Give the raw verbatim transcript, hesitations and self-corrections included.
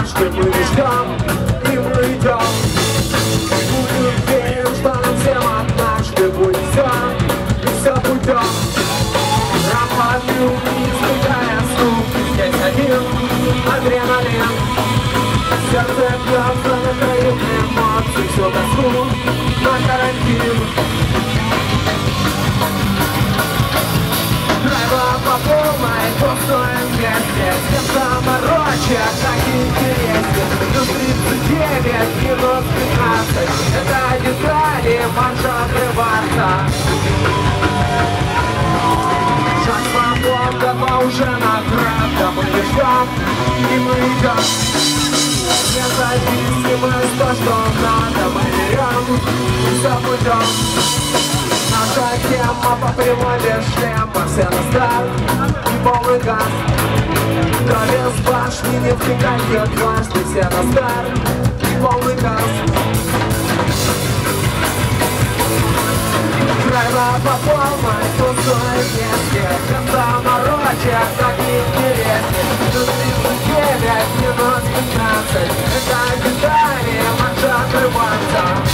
однажды мы ждем, и мы идем. Будем верим, что нам всем однажды будет все, и все путем. Романы избегая сну, здесь один адреналин. Сердце бьется на краю эмоций, всю тоску на карантин. Драйва по полной, пустое вместе, всем заморочек так интересен. Плюс тридцать девять, минус пятнадцать, это детали, марша отрываться. Шаг свобода, но уже награда, мы ждем, и мы идем. Независимость, то, что надо, мы берем, и все путем. Наша тема по прямой без шлема, все на старт и полный газ. Кто без башни не втыкает дважды, все на старт и полный газ. Драйва по полной, пустой месте, без заморочек, так интереснее. Плюс тридцать девять, минус пятнадцать, это детали, марша отрываться.